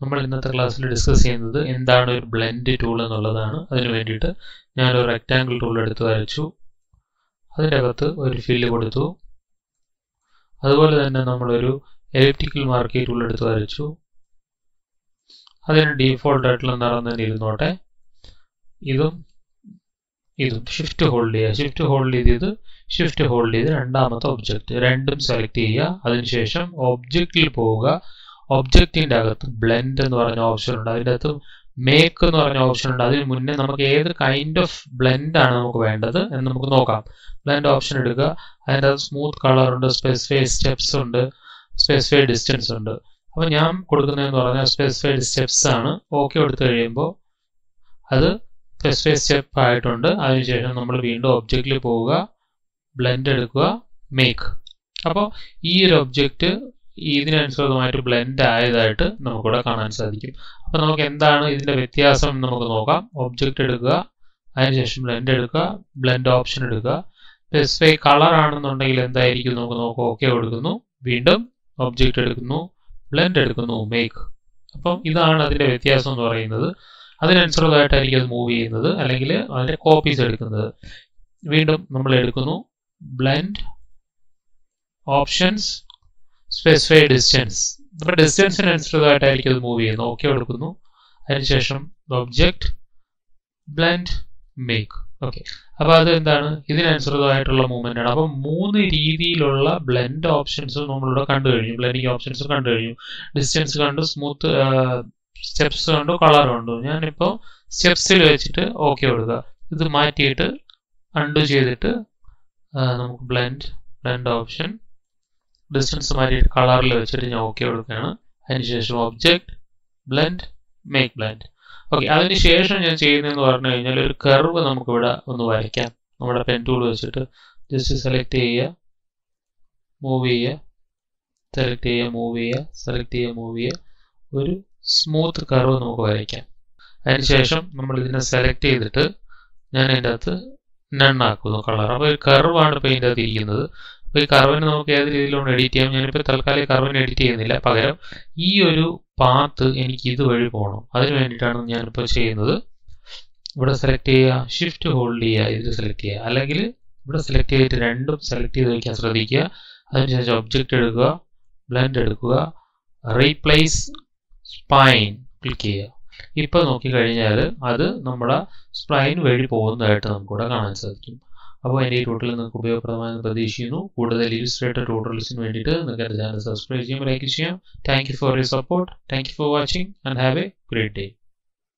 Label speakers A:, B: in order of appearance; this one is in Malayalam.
A: നമ്മൾ ഇന്നത്തെ ക്ലാസ്സിൽ ഡിസ്കസ് ചെയ്യുന്നത് എന്താണ് ഒരു ബ്ലെൻഡ് ടൂൾ എന്നുള്ളതാണ്. അതിനു വേണ്ടിയിട്ട് ഞാനൊരു റെക്റ്റാങ്കിൾ ടൂൾ എടുത്ത് വരച്ചു. അതിനകത്ത് ഒരു ഫില്ല് കൊടുത്തു. അതുപോലെ തന്നെ നമ്മളൊരു എലിപ്റ്റിക്കൽ മാർക്കി ടൂൾ എടുത്ത് വരച്ചു. അതിന് ഡീഫോൾട്ട് ആയിട്ടുള്ള നിറം തന്നെ ഇരുന്നോട്ടെ. ഇതും ഷിഫ്റ്റ് ഹോൾഡ് ചെയ്യുക. ഷിഫ്റ്റ് ഹോൾഡ് ചെയ്ത് രണ്ടാമത്തെ ഒബ്ജക്റ്റ് രണ്ടും സെലക്ട് ചെയ്യുക. അതിനുശേഷം ഒബ്ജക്റ്റിൽ പോവുക. ഒബ്ജക്റ്റിന്റെ അകത്ത് ബ്ലെൻഡ് എന്ന് പറഞ്ഞ ഓപ്ഷൻ ഉണ്ട്. അതിൻ്റെ അകത്ത് മേക്ക് എന്ന് പറഞ്ഞ ഓപ്ഷൻ ഉണ്ട്. അതിന് മുന്നേ നമുക്ക് ഏത് കൈൻഡ് ഓഫ് ബ്ലെൻഡ് ആണ് നമുക്ക് വേണ്ടത് എന്ന് നമുക്ക് നോക്കാം. ബ്ലെൻഡ് ഓപ്ഷൻ എടുക്കുക. അതിൻ്റെ അകത്ത് സ്മൂത്ത് കളർ ഉണ്ട്, സ്പെസിഫൈഡ് സ്റ്റെപ്സ് ഉണ്ട്, സ്പെസിഫൈഡ് ഡിസ്റ്റൻസ് ഉണ്ട്. അപ്പോൾ ഞാൻ കൊടുക്കുന്നതെന്ന് പറഞ്ഞാൽ സ്പെസിഫൈഡ് സ്റ്റെപ്സ് ആണ്. ഓക്കെ കൊടുത്തു കഴിയുമ്പോൾ അത് സ്പെസിഫൈഡ് സ്റ്റെപ്പ് ആയിട്ടുണ്ട്. അതിനുശേഷം നമ്മൾ വീണ്ടും ഒബ്ജക്റ്റിൽ പോവുക, ബ്ലെൻഡ് എടുക്കുക, മേക്ക്. അപ്പോൾ ഈ ഒരു ഒബ്ജക്റ്റ് ഇതിനനുസൃതമായിട്ട് ബ്ലെൻഡ് ആയതായിട്ട് നമുക്കിവിടെ കാണാൻ സാധിക്കും. അപ്പോൾ നമുക്ക് എന്താണ് ഇതിന്റെ വ്യത്യാസം നമുക്ക് നോക്കാം. ഒബ്ജക്റ്റ് എടുക്കുക, അതിനുശേഷം ബ്ലെൻഡ് എടുക്കുക, ബ്ലെൻഡ് ഓപ്ഷൻ എടുക്കുക. സ്പെസിഫൈ കളർ ആണെന്നുണ്ടെങ്കിൽ എന്തായിരിക്കും നമുക്ക് നോക്കാം. ഓക്കെ കൊടുക്കുന്നു, വീണ്ടും ഒബ്ജക്റ്റ് എടുക്കുന്നു, ബ്ലെൻഡ് എടുക്കുന്നു, മേക്ക്. അപ്പം ഇതാണ് അതിന്റെ വ്യത്യാസം എന്ന് പറയുന്നത്. അതിനനുസൃതമായിട്ടായിരിക്കും അത് മൂവ് ചെയ്യുന്നത്, അല്ലെങ്കിൽ അതിന്റെ കോപ്പീസ് എടുക്കുന്നത്. വീണ്ടും നമ്മൾ എടുക്കുന്നു, ബ്ലെൻഡ് ഓപ്ഷൻസ്, സ്പെസിഫൈഡ് ഡിസ്റ്റൻസ്. അപ്പോൾ ഡിസ്റ്റൻസിനനുസൃതമായിട്ടായിരിക്കും അത് മൂവ് ചെയ്യുന്നത്. ഓക്കെ കൊടുക്കുന്നു, അതിനുശേഷം ഒബ്ജക്റ്റ്, ബ്ലെൻഡ്, മേക്ക്. ഓക്കെ, അപ്പോൾ അത് എന്താണ് ഇതിനനുസൃതമായിട്ടുള്ള മൂവ്മെന്റ് ആണ്. അപ്പം 3 രീതിയിലുള്ള ബ്ലെൻഡ് ഓപ്ഷൻസ് നമ്മളിവിടെ കണ്ടു കഴിഞ്ഞു. ബ്ലെൻഡിങ് ഓപ്ഷൻസ് കണ്ടു കഴിഞ്ഞു. ഡിസ്റ്റൻസ് കണ്ടു, സ്മൂത്ത് സ്റ്റെപ്സ് കണ്ടു, കളർ കണ്ടു. ഞാനിപ്പോൾ സ്റ്റെപ്സിൽ വെച്ചിട്ട് ഓക്കെ കൊടുക്കുക. ഇത് മാറ്റിയിട്ട് അൺഡു ചെയ്തിട്ട് നമുക്ക് ബ്ലെൻഡ് ഓപ്ഷൻ, ഡിസ്റ്റൻസ് മാറ്റിയിട്ട് കളറിൽ വെച്ചിട്ട് ഞാൻ ഓക്കെ കൊടുക്കുകയാണ്. അതിനുശേഷം object, blend, make blend. Okay, അതിനുശേഷം ഞാൻ ചെയ്യുന്നതെന്ന് പറഞ്ഞു കഴിഞ്ഞാൽ ഒരു കർവ് നമുക്കിവിടെ ഒന്ന് വരയ്ക്കാം. നമ്മുടെ പെൻ ടൂൾ വെച്ചിട്ട് ജസ്റ്റ് സെലക്ട് ചെയ്യുക, മൂവ് ചെയ്യുക, സെലക്ട് ചെയ്യുക, മൂവ് ചെയ്യുക, സെലക്ട് ചെയ്യുക, മൂവ് ചെയ്യുക. ഒരു സ്മൂത്ത് കർവ് നമുക്ക് വരയ്ക്കാം. അതിനുശേഷം നമ്മൾ ഇതിനെ സെലക്ട് ചെയ്തിട്ട് ഞാൻ അതിൻ്റെ അകത്ത് നണ്ണാക്കുന്നു കളർ. അപ്പോൾ ഒരു കർവാണ് ഇപ്പോൾ ഇതിൻ്റെ അകത്ത് ഇരിക്കുന്നത്. അപ്പോൾ ഈ കർവിന് നമുക്ക് ഏത് രീതിയിലാണ് എഡിറ്റ് ചെയ്യാം. ഞാനിപ്പോൾ തൽക്കാലം കർവിന് എഡിറ്റ് ചെയ്യുന്നില്ല. പകരം ഈ ഒരു പാത്ത് എനിക്ക് ഇതുവഴി പോകണം. അതിന് വേണ്ടിയിട്ടാണ് ഞാനിപ്പോൾ ചെയ്യുന്നത്. ഇവിടെ സെലക്ട് ചെയ്യുക, ഷിഫ്റ്റ് ഹോൾഡ് ചെയ്യുക, ഇത് സെലക്ട് ചെയ്യുക. അല്ലെങ്കിൽ ഇവിടെ സെലക്ട് ചെയ്തിട്ട് രണ്ടും സെലക്ട് ചെയ്ത് വയ്ക്കാൻ ശ്രദ്ധിക്കുക. അതിനുശേഷം ഒബ്ജക്റ്റ് എടുക്കുക, ബ്ലെൻഡ് എടുക്കുക, റീപ്ലേസ് സ്പൈൻ ക്ലിക്ക് ചെയ്യുക. ഇപ്പോൾ നോക്കിക്കഴിഞ്ഞാൽ അത് നമ്മുടെ സ്പ്ലൈൻ വഴി പോകുന്നതായിട്ട് നമുക്കിവിടെ കാണാൻ സാധിക്കും. അപ്പോൾ എൻ്റെ ഈ ട്യൂട്ടോറിയൽ നിങ്ങൾക്ക് ഉപയോഗപ്രദമായെന്ന് പ്രതീക്ഷിക്കുന്നു. കൂടുതൽ ഇല്ലുസ്ട്രേറ്റർ ട്യൂട്ടോറിയൽസിന് വേണ്ടിയിട്ട് നിങ്ങൾക്ക് എൻ്റെ ചാനൽ സബ്സ്ക്രൈബ് ചെയ്യാം, ലൈക്ക് ചെയ്യാം. Thank you for your support. Thank you for watching and have a great day.